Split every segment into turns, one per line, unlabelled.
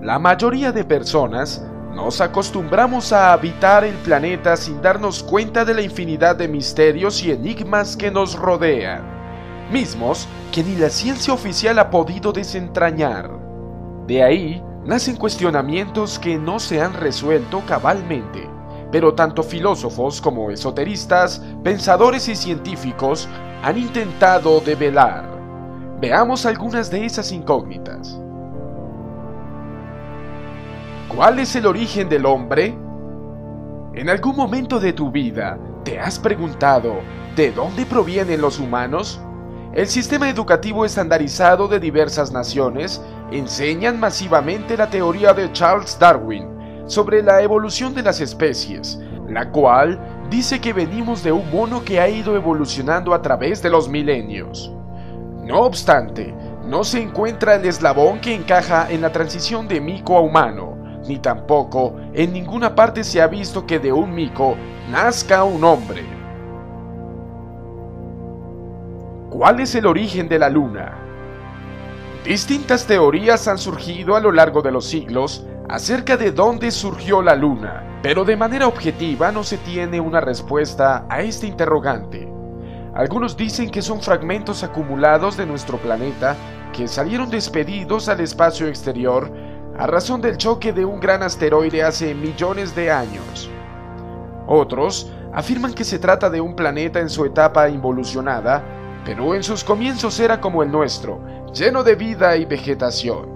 La mayoría de personas nos acostumbramos a habitar el planeta sin darnos cuenta de la infinidad de misterios y enigmas que nos rodean, mismos que ni la ciencia oficial ha podido desentrañar. De ahí nacen cuestionamientos que no se han resuelto cabalmente, pero tanto filósofos como esoteristas, pensadores y científicos han intentado develar. Veamos algunas de esas incógnitas. ¿Cuál es el origen del hombre? ¿En algún momento de tu vida te has preguntado de dónde provienen los humanos? El sistema educativo estandarizado de diversas naciones enseñan masivamente la teoría de Charles Darwin sobre la evolución de las especies, la cual dice que venimos de un mono que ha ido evolucionando a través de los milenios. No obstante, no se encuentra el eslabón que encaja en la transición de mico a humano, ni tampoco en ninguna parte se ha visto que de un mico nazca un hombre. ¿Cuál es el origen de la Luna? Distintas teorías han surgido a lo largo de los siglos acerca de dónde surgió la Luna, pero de manera objetiva no se tiene una respuesta a este interrogante. Algunos dicen que son fragmentos acumulados de nuestro planeta que salieron despedidos al espacio exterior a razón del choque de un gran asteroide hace millones de años. Otros afirman que se trata de un planeta en su etapa involucionada, pero en sus comienzos era como el nuestro, lleno de vida y vegetación.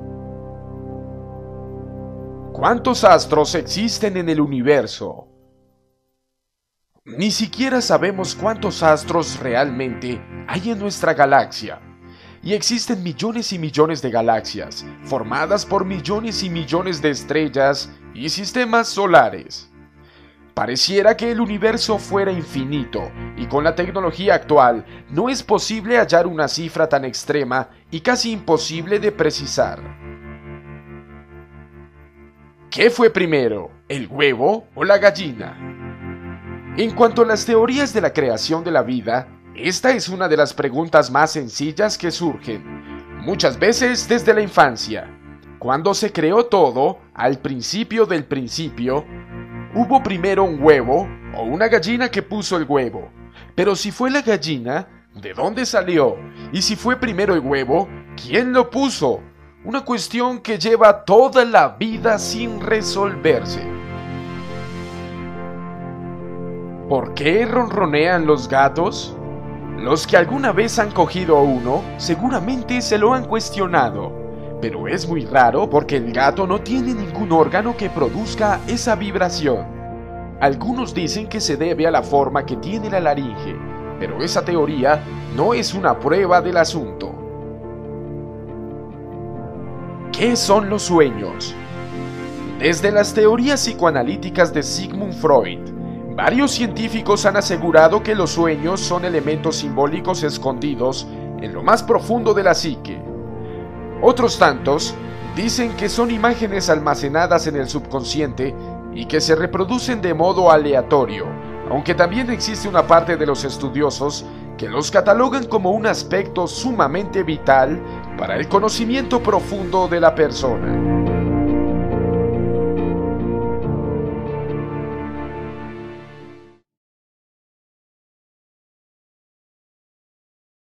¿Cuántos astros existen en el universo? Ni siquiera sabemos cuántos astros realmente hay en nuestra galaxia. Y existen millones y millones de galaxias, formadas por millones y millones de estrellas y sistemas solares. Pareciera que el universo fuera infinito, y con la tecnología actual no es posible hallar una cifra tan extrema y casi imposible de precisar. ¿Qué fue primero, el huevo o la gallina? En cuanto a las teorías de la creación de la vida, esta es una de las preguntas más sencillas que surgen, muchas veces desde la infancia. Cuando se creó todo, al principio del principio, ¿hubo primero un huevo o una gallina que puso el huevo? Pero si fue la gallina, ¿de dónde salió? Y si fue primero el huevo, ¿quién lo puso? Una cuestión que lleva toda la vida sin resolverse. ¿Por qué ronronean los gatos? Los que alguna vez han cogido a uno, seguramente se lo han cuestionado. Pero es muy raro porque el gato no tiene ningún órgano que produzca esa vibración. Algunos dicen que se debe a la forma que tiene la laringe, pero esa teoría no es una prueba del asunto. ¿Qué son los sueños? Desde las teorías psicoanalíticas de Sigmund Freud, varios científicos han asegurado que los sueños son elementos simbólicos escondidos en lo más profundo de la psique. Otros tantos dicen que son imágenes almacenadas en el subconsciente y que se reproducen de modo aleatorio, aunque también existe una parte de los estudiosos que los catalogan como un aspecto sumamente vital para el conocimiento profundo de la persona.